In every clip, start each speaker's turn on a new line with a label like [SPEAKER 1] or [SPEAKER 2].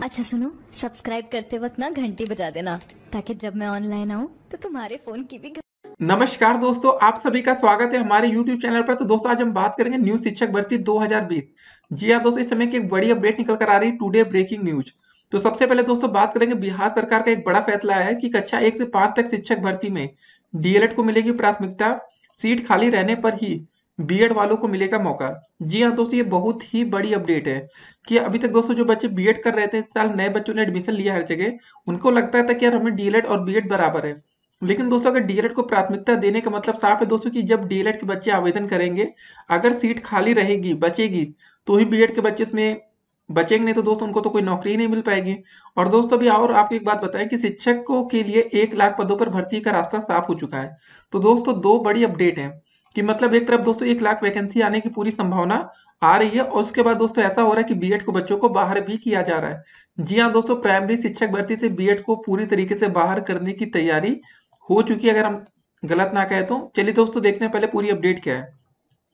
[SPEAKER 1] अच्छा सुनो, सब्सक्राइब करते वक्त ना घंटी बजा देना ताकि जब मैं ऑनलाइन आऊँ तो तुम्हारे फोन की भी
[SPEAKER 2] नमस्कार दोस्तों, आप सभी का स्वागत है हमारे YouTube चैनल पर। तो दोस्तों आज हम बात करेंगे न्यू शिक्षक भर्ती 2020। जी हाँ दोस्तों, इस समय की एक बड़ी अपडेट निकल कर आ रही है, टुडे ब्रेकिंग न्यूज। तो सबसे पहले दोस्तों बात करेंगे, बिहार सरकार का एक बड़ा फैसला आया है कि कक्षा 1 से 5 तक शिक्षक भर्ती में डीएलएड को मिलेगी प्राथमिकता। सीट खाली रहने पर ही बीएड वालों को मिलेगा मौका। जी हाँ दोस्तों, ये बहुत ही बड़ी अपडेट है कि अभी तक दोस्तों जो बच्चे बीएड कर रहे थे, इस साल नए बच्चों ने एडमिशन लिया हर जगह, उनको लगता था कि यार हमें डीएलएड और बीएड बराबर है। लेकिन दोस्तों अगर डीएलएड को प्राथमिकता देने का मतलब साफ है दोस्तों कि जब डीएलएड के बच्चे आवेदन करेंगे, अगर सीट खाली रहेगी बचेगी तो ही बीएड के बच्चे उसमें बचेंगे, नहीं तो दोस्तों उनको तो कोई नौकरी ही नहीं मिल पाएगी। और दोस्तों अभी और आपको एक बात बताएं कि शिक्षकों के लिए 1 लाख पदों पर भर्ती का रास्ता साफ हो चुका है। तो दोस्तों दो बड़ी अपडेट है कि मतलब एक तरफ दोस्तों 1 लाख वैकेंसी आने की पूरी संभावना आ रही है, और उसके बाद दोस्तों ऐसा हो रहा है कि बीएड को बच्चों को बाहर भी किया जा रहा है। जी हाँ दोस्तों, प्राइमरी शिक्षक भर्ती से बीएड को पूरी तरीके से बाहर करने की तैयारी हो चुकी है, अगर हम गलत ना कहें तो। चलिए दोस्तों देखते हैं पहले पूरी अपडेट क्या है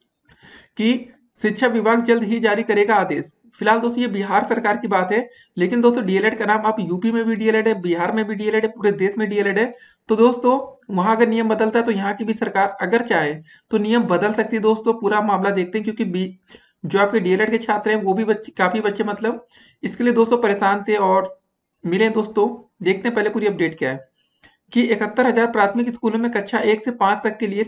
[SPEAKER 2] कि शिक्षा विभाग जल्द ही जारी करेगा आदेश। फिलहाल दोस्तों ये बिहार सरकार की बात है, लेकिन दोस्तों डीएलएड का नाम, आप यूपी में भी डीएलएड है, बिहार में भी डीएलएड है, पूरे देश में डीएलएड है। तो दोस्तों वहां अगर नियम बदलता है तो यहाँ की भी सरकार अगर चाहे तो नियम बदल सकती है। दोस्तों पूरा मामला देखते हैं, क्योंकि जो आपके डीएलएड के छात्र हैं वो भी काफी बच्चे मतलब इसके लिए दोस्तों परेशान थे और मिले। दोस्तों देखते हैं पहले पूरी अपडेट क्या है कि 71,000 प्राथमिक स्कूलों में कक्षा 1 से 5 तक के लिए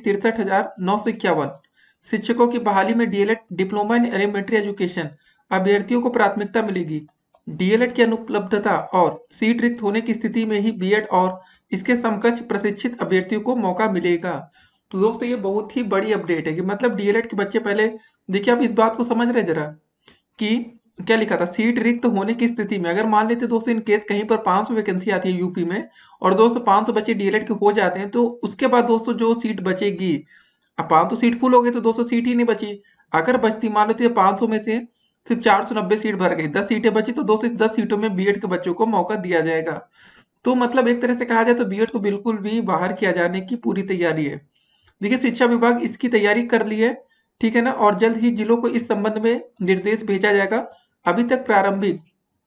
[SPEAKER 2] 63,951 शिक्षकों की बहाली में DElEd diploma in elementary education अभ्यर्थियों को प्राथमिकता मिलेगी। डीएलएड की अनुपलब्धता और सीट रिक्त होने की स्थिति में ही बीएड और इसके समकक्ष प्रशिक्षित अभ्यर्थियों को मौका मिलेगा। तो दोस्तों ये बहुत ही बड़ी अपडेट है कि मतलब डीएलएड के बच्चे पहले देखिए, आप इस बात को समझ रहे जरा कि क्या लिखा था, सीट रिक्त होने की स्थिति में अगर मान लेते दोस्तों इन केस कहीं पर 500 वैकेंसी आती है यूपी में और दोस्तों 500 बच्चे डीएलएड के हो जाते हैं, तो उसके बाद दोस्तों जो सीट बचेगी, अब 500 सीट फुल हो गई तो दोस्तों सीट ही नहीं बची। अगर बचती मान लेते 500 में से सिर्फ 490 सीट भर गई, 10 सीटें बची, तो दोस्तों 10 सीटों में बीएड के बच्चों को मौका दिया जाएगा। तो मतलब एक तरह से कहा जाए तो बीएड को बिल्कुल भी बाहर किया जाने की पूरी तैयारी है। देखिए शिक्षा विभाग इसकी तैयारी कर ली है, ठीक है ना, और जल्द ही जिलों को इस संबंध में निर्देश भेजा जाएगा। अभी तक प्रारंभिक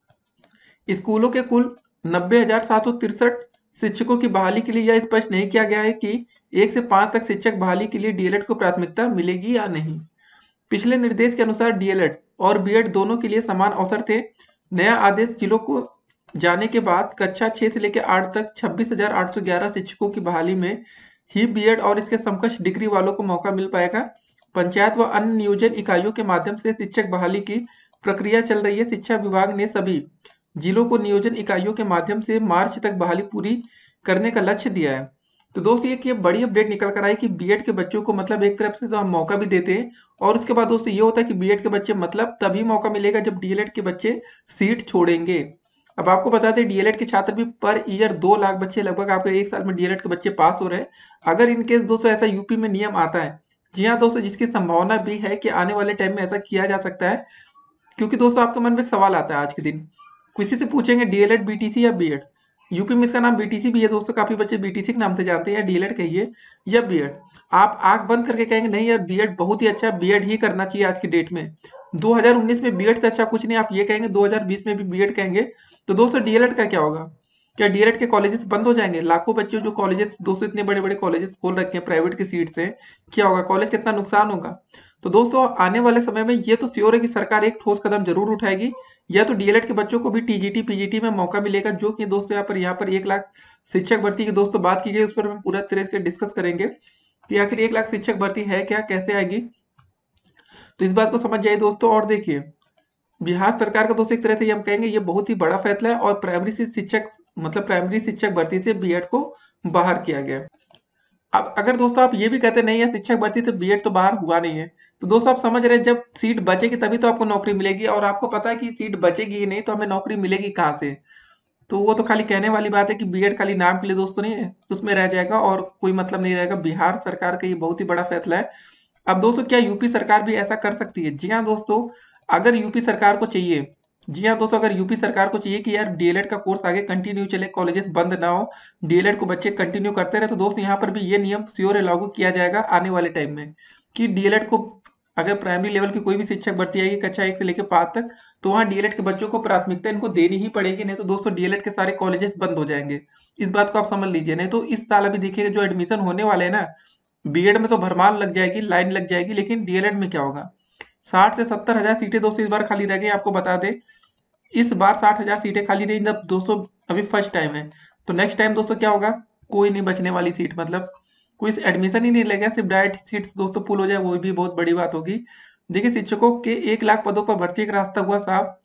[SPEAKER 2] स्कूलों के कुल 90,763 शिक्षकों की बहाली के लिए यह स्पष्ट नहीं किया गया है कि 1 से 5 तक शिक्षक बहाली के लिए डीएलएड को प्राथमिकता मिलेगी या नहीं। पिछले निर्देश के अनुसार डीएलएड और बीएड दोनों के लिए समान अवसर थे। नया आदेश जिलों को जाने के बाद कक्षा 6 से लेकर 8 तक 26,811 शिक्षकों की बहाली में ही बीएड और इसके समकक्ष डिग्री वालों को मौका मिल पाएगा। पंचायत व अन्य नियोजन इकाइयों के माध्यम से शिक्षक बहाली की प्रक्रिया चल रही है। शिक्षा विभाग ने सभी जिलों को नियोजन इकाइयों के माध्यम से मार्च तक बहाली पूरी करने का लक्ष्य दिया है। तो दोस्तों ये बड़ी अपडेट निकल कर आई कि बीएड के बच्चों को मतलब एक तरफ से तो हम मौका भी देते हैं, और उसके बाद दोस्तों ये होता है कि बीएड के बच्चे मतलब तभी मौका मिलेगा जब डीएलएड के बच्चे सीट छोड़ेंगे। अब आपको बता दें डीएलएड के छात्र भी पर ईयर 2 लाख बच्चे लगभग आपके एक साल में डीएलएड के बच्चे पास हो रहे हैं। अगर इनकेस दोस्तों ऐसा यूपी में नियम आता है, जी हाँ दोस्तों, जिसकी संभावना भी है कि आने वाले टाइम में ऐसा किया जा सकता है, क्योंकि दोस्तों आपके मन में एक सवाल आता है आज के दिन, किसी से पूछेंगे डीएलएड बीटीसी या बीएड। यूपी में इसका नाम बीटीसी भी है दोस्तों, काफी बच्चे बीटीसी के नाम से जानते हैं, या डीएलएड कहिए या बीएड। आप आंख बंद करके कहेंगे नहीं यार बीएड बहुत ही अच्छा है, बीएड ही करना चाहिए आज की डेट में। 2019 में बीएड से अच्छा कुछ नहीं, आप ये कहेंगे 2020 में भी बीएड कहेंगे, तो दोस्तों डीएलएड का क्या होगा? क्या डीएलएड के कॉलेजेस बंद हो जाएंगे? लाखों बच्चे जो कॉलेजेस दोस्तों इतने बड़े बड़े कॉलेजेस खोल रखे हैं प्राइवेट की सीट से, क्या होगा? कॉलेज कितना नुकसान होगा। तो दोस्तों आने वाले समय में ये तो श्योर है कि सरकार एक ठोस कदम जरूर उठाएगी, या तो डीएलएड के बच्चों को भी टीजीटी पीजीटी में मौका मिलेगा, जो कि दोस्तों यहाँ पर 1 लाख शिक्षक भर्ती की दोस्तों बात की गई, उस पर हम पूरा तरह से डिस्कस करेंगे कि आखिर 1 लाख शिक्षक भर्ती है क्या, कैसे आएगी, तो इस बात को समझ जाइए दोस्तों। और देखिए बिहार सरकार का दोस्तों एक तरह से हम कहेंगे ये बहुत ही बड़ा फैसला है, और प्राइमरी से शिक्षक मतलब प्राइमरी शिक्षक भर्ती से बीएड को बाहर किया गया। अब अगर दोस्तों आप ये भी कहते नहीं है शिक्षक भर्ती से बीएड तो बाहर हुआ नहीं है, तो दोस्तों आप समझ रहे हैं जब सीट बचेगी तभी तो आपको नौकरी मिलेगी, और आपको पता है कि सीट बचेगी ही नहीं तो हमें नौकरी मिलेगी कहाँ से। तो वो तो खाली कहने वाली बात है कि बीएड खाली नाम के लिए दोस्तों नहीं है, उसमें रह जाएगा और कोई मतलब नहीं रहेगा। बिहार सरकार का ये बहुत ही बड़ा फैसला है। अब दोस्तों क्या यूपी सरकार भी ऐसा कर सकती है? जी हाँ दोस्तों, अगर यूपी सरकार को चाहिए, जी हाँ दोस्तों, अगर यूपी सरकार को चाहिए कि यार डीएलएड का कोर्स आगे कंटिन्यू चले, कॉलेजेस बंद ना हो, डीएलएड को बच्चे कंटिन्यू करते रहे, तो दोस्तों यहाँ पर भी ये नियम श्योर लागू किया जाएगा आने वाले टाइम में कि डीएलएड को अगर प्राइमरी लेवल की कोई भी शिक्षक भर्ती आएगी कक्षा 1 से लेकर 5 तक, तो वहाँ डीएलएड के बच्चों को प्राथमिकता इनको देनी ही पड़ेगी, नहीं तो दोस्तों डीएलएड के सारे कॉलेजेस बंद हो जाएंगे। इस बात को आप समझ लीजिए। नहीं तो इस साल अभी देखिएगा जो एडमिशन होने वाले हैं ना, बीएड में तो भरमार लग जाएगी, लाइन लग जाएगी, लेकिन डीएलएड में क्या होगा? 60 से 70 हजार सीटें दोस्तों इस बार खाली रह गई। आपको बता दें इस बार 60 हजार सीटें खाली रही, जब दोस्तों अभी फर्स्ट टाइम है। तो नेक्स्ट टाइम दोस्तों क्या होगा? कोई नहीं बचने वाली सीट, मतलब कोई एडमिशन ही नहीं लगेगा, सिर्फ डायरेक्ट सीट्स दोस्तों फुल हो जाए, वो भी बहुत बड़ी बात होगी। देखिए शिक्षकों के 1 लाख पदों पर भर्ती का रास्ता हुआ साफ।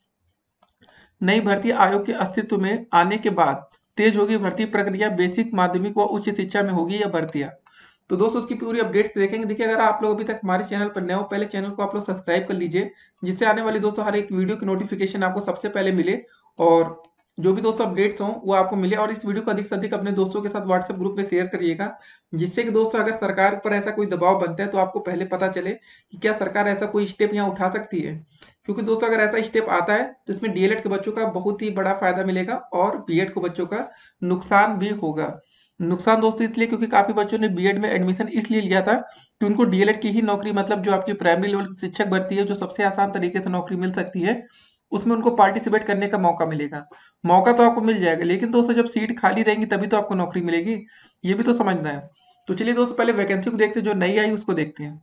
[SPEAKER 2] नई भर्ती आयोग के अस्तित्व में आने के बाद तेज होगी भर्ती प्रक्रिया, बेसिक माध्यमिक व उच्च शिक्षा में होगी यह भर्तियां। तो दोस्तों उसकी पूरी अपडेट्स देखेंगे। देखिए अगर आप लोग अभी तक हमारे चैनल पर नए हो, पहले चैनल को आप लोग सब्सक्राइब कर लीजिए, जिससे आने वाली दोस्तों हर एक वीडियो की नोटिफिकेशन आपको सबसे पहले मिले, और जो भी दोस्तों अपडेट्स हों वो आपको मिले। और इस वीडियो को अधिक से अधिक अपने दोस्तों के साथ व्हाट्सएप ग्रुप में शेयर करिएगा, जिससे कि दोस्तों अगर सरकार पर ऐसा कोई दबाव बनता है तो आपको पहले पता चले कि क्या सरकार ऐसा कोई स्टेप यहाँ उठा सकती है। क्योंकि दोस्तों अगर ऐसा स्टेप आता है तो इसमें डीएलएड के बच्चों का बहुत ही बड़ा फायदा मिलेगा और बीएड के बच्चों का नुकसान भी होगा। नुकसान दोस्तों इसलिए क्योंकि काफी बच्चों ने बीएड में एडमिशन इसलिए लिया था कि उनको डीएलएड की ही नौकरी, मतलब जो आपकी प्राइमरी लेवल की शिक्षक भर्ती है, जो सबसे आसान तरीके से नौकरी मिल सकती है, उसमें उनको पार्टिसिपेट करने का मौका मिलेगा। मौका तो आपको मिल जाएगा, लेकिन दोस्तों जब सीट खाली रहेंगी तभी तो आपको नौकरी मिलेगी, ये भी तो समझना है। तो चलिए दोस्तों पहले वैकेंसी को देखते हैं, जो नई आई उसको देखते हैं।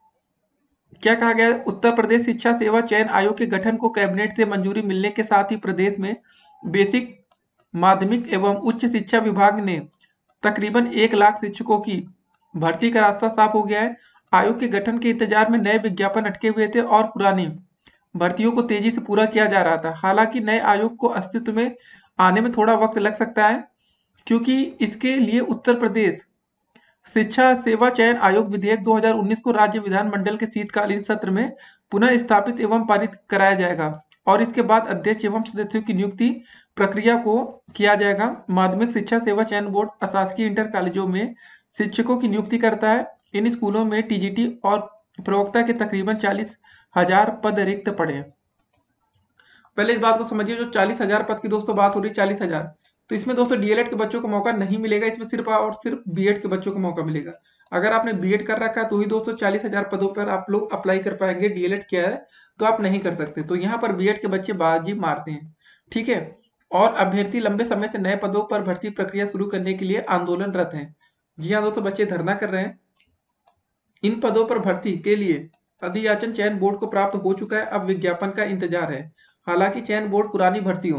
[SPEAKER 2] क्या कहा गया है? उत्तर प्रदेश शिक्षा सेवा चयन आयोग के गठन को कैबिनेट से मंजूरी मिलने के साथ ही प्रदेश में बेसिक माध्यमिक एवं उच्च शिक्षा विभाग ने तकरीबन 1 लाख शिक्षकों की भर्ती का रास्ता साफ हो गया है। आयोग के गठन के इंतजार में नए विज्ञापन अटके हुए थे और पुरानी भर्तियों को तेजी से पूरा किया जा रहा था। हालांकि नए आयोग को अस्तित्व में आने में थोड़ा वक्त लग सकता है, क्योंकि इसके लिए उत्तर प्रदेश शिक्षा सेवा चयन आयोग विधेयक 2019 को राज्य विधानमंडल के शीतकालीन सत्र में पुनः स्थापित एवं पारित कराया जाएगा और इसके बाद अध्यक्ष एवं सदस्यों की नियुक्ति प्रक्रिया को किया जाएगा। माध्यमिक शिक्षा सेवा चयन बोर्ड अशासकीय इंटर कॉलेजों में शिक्षकों की नियुक्ति करता है। इन स्कूलों में टीजीटी और प्रवक्ता के तकरीबन 40,000 पद रिक्त पड़े हैं। पहले इस बात को समझिए, जो 40,000 पद की दोस्तों बात हो रही है 40,000, तो इसमें दोस्तों डीएलएड के बच्चों को मौका नहीं मिलेगा, इसमें सिर्फ और सिर्फ बीएड के बच्चों को मौका मिलेगा। अगर आपने बीएड कर रखा है तो ही दोस्तों 40,000 पदों पर आप लोग अप्लाई कर पाएंगे। डीएलएड किया है तो आप नहीं कर सकते। तो यहाँ पर बीएड के बच्चे बाजी मारते हैं, ठीक है। और अभ्यर्थी लंबे समय से नए पदों पर भर्ती प्रक्रिया शुरू करने के लिए आंदोलनरत हैं। जी हाँ दोस्तों, बच्चे धरना कर रहे हैं। इन पदों पर भर्ती के लिए अधियाचन चयन बोर्ड को प्राप्त हो चुका है, अब विज्ञापन का इंतजार है। हालांकि चयन बोर्ड पुरानी भर्तियों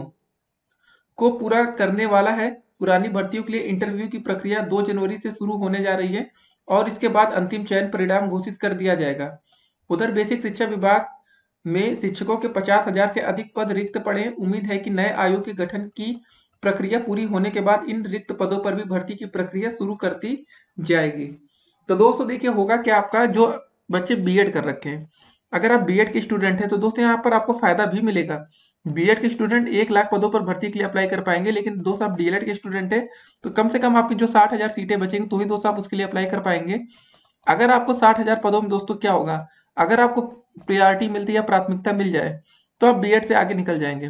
[SPEAKER 2] को पूरा करने वाला है। पुरानी भर्तियों के लिए इंटरव्यू की प्रक्रिया 2 जनवरी से शुरू होने जा रही है और इसके बाद अंतिम चयन परिणाम घोषित कर दिया जाएगा। उधर बेसिक शिक्षा विभाग में शिक्षकों के 50,000 से अधिक पद रिक्त पड़े हैं। उम्मीद है कि नए आयोग के गठन की प्रक्रिया पूरी होने के बाद इन रिक्त पदों पर भी भर्ती की प्रक्रिया शुरू कर दी जाएगी। तो दोस्तों देखिए होगा क्या, आपका जो बच्चे बीएड कर रखे हैं, अगर आप बीएड के स्टूडेंट हैं तो दोस्तों यहाँ पर आपको फायदा भी मिलेगा। बीएड के स्टूडेंट 1 लाख पदों पर भर्ती के लिए अप्लाई कर पाएंगे, लेकिन दोस्तों आप डीएलएड के स्टूडेंट है तो कम से कम आपकी जो 60,000 सीटें बचेंगी तो ही दोस्तों आप उसके लिए अप्लाई कर पाएंगे। अगर आपको 60,000 पदों में दोस्तों क्या होगा, अगर आपको प्रायोरिटी मिलती है या प्राथमिकता मिल जाए तो आप बीएड से आगे निकल जाएंगे।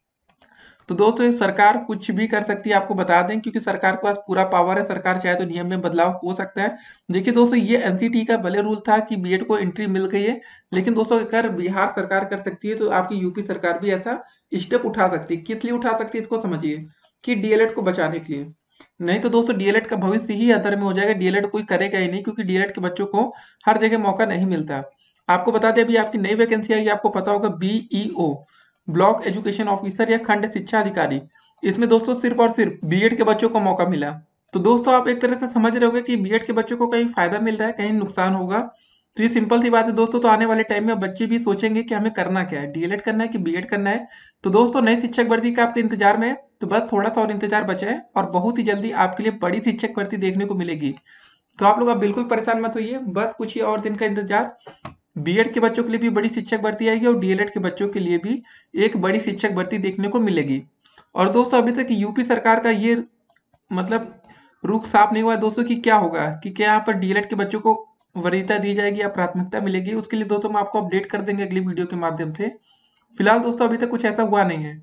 [SPEAKER 2] तो दोस्तों सरकार कुछ भी कर सकती है, आपको बता दें, क्योंकि सरकार के पास पूरा पावर है। सरकार चाहे तो नियम में बदलाव हो सकता है। देखिए दोस्तों ये एनसीटी का भले रूल था कि बीएड को एंट्री मिल गई है, लेकिन दोस्तों अगर बिहार सरकार कर सकती है तो आपकी यूपी सरकार भी ऐसा स्टेप उठा सकती है। किस लिए उठा सकती है इसको समझिए, कि डीएलएड को बचाने के लिए। नहीं तो दोस्तों डीएलएड का भविष्य ही अधर में हो जाएगा। डीएलएड कोई करेगा ही नहीं, क्योंकि डीएलएड के बच्चों को हर जगह मौका नहीं मिलता। आपको बता दें अभी आपकी नई वैकेंसी आई, आपको पता होगा बीईओ, ब्लॉक एजुकेशन ऑफिसर या खंड शिक्षा अधिकारी। इसमें दोस्तों सिर्फ और सिर्फ बीएड के बच्चों को मौका मिला। तो दोस्तों आप एक तरह से समझ रहे होंगे कि बीएड के बच्चों को कहीं फायदा मिल रहा है, कहीं नुकसान होगा। तो ये सिंपल सी बात है दोस्तों। तो आने वाले टाइम में बच्चे भी सोचेंगे कि हमें करना क्या है, डीएलएड करना है कि बीएड करना है। तो दोस्तों नई शिक्षक भर्ती का आपके इंतजार में है, तो बस थोड़ा सा और इंतजार बचा है और बहुत ही जल्दी आपके लिए बड़ी शिक्षक भर्ती देखने को मिलेगी। तो आप लोग अब बिल्कुल परेशान मत होइए, बस कुछ ही और दिन का इंतजार। बीएड के बच्चों के लिए भी बड़ी शिक्षक भर्ती आएगी और डीएलएड के बच्चों के लिए भी एक बड़ी शिक्षक भर्ती देखने को मिलेगी। और दोस्तों अभी तक यूपी सरकार का ये मतलब रुख साफ नहीं हुआ है दोस्तों कि क्या होगा, कि क्या यहाँ पर डीएलएड के बच्चों को वरीयता दी जाएगी या प्राथमिकता मिलेगी। उसके लिए दोस्तों हम आपको अपडेट कर देंगे अगली वीडियो के माध्यम से। फिलहाल दोस्तों अभी तक कुछ ऐसा हुआ नहीं है।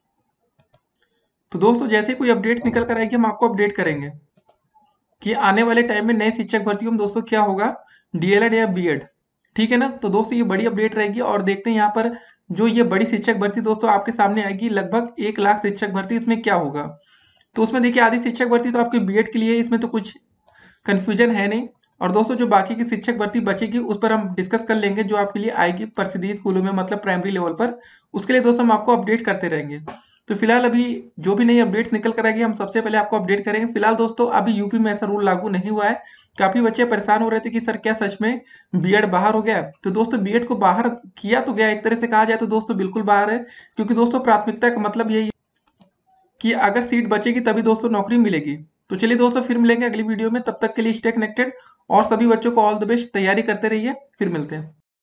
[SPEAKER 2] तो दोस्तों जैसे कोई अपडेट निकल कर आएगी हम आपको अपडेट करेंगे कि आने वाले टाइम में नए शिक्षक भर्तियों में दोस्तों क्या होगा, डीएलएड या बीएड। ठीक है ना। तो दोस्तों ये बड़ी अपडेट रहेगी और देखते हैं यहाँ पर जो ये बड़ी शिक्षक भर्ती दोस्तों आपके सामने आएगी, लगभग 1 लाख शिक्षक भर्ती, इसमें क्या होगा। तो उसमें देखिए आधी शिक्षक भर्ती तो आपकी बीएड के लिए, इसमें तो कुछ कंफ्यूजन है नहीं। और दोस्तों जो बाकी की शिक्षक भर्ती बचेगी उस पर हम डिस्कस कर लेंगे, जो आपके लिए आएगी परिषदीय स्कूलों में, मतलब प्राइमरी लेवल पर। उसके लिए दोस्तों हम आपको अपडेट करते रहेंगे। तो फिलहाल अभी जो भी नई अपडेट्स निकल कर आएगी हम सबसे पहले आपको अपडेट करेंगे। फिलहाल दोस्तों अभी यूपी में ऐसा रूल लागू नहीं हुआ है। काफी बच्चे परेशान हो रहे थे कि सर क्या सच में बीएड बाहर हो गया है। तो दोस्तों बीएड को बाहर किया तो गया, एक तरह से कहा जाए तो दोस्तों बिल्कुल बाहर है, क्योंकि दोस्तों प्राथमिकता का मतलब यही है कि अगर सीट बचेगी तभी दोस्तों नौकरी मिलेगी। तो चलिए दोस्तों फिर मिलेंगे अगली वीडियो में, तब तक के लिए स्टे कनेक्टेड और सभी बच्चों को ऑल द बेस्ट, तैयारी करते रहिए, फिर मिलते हैं।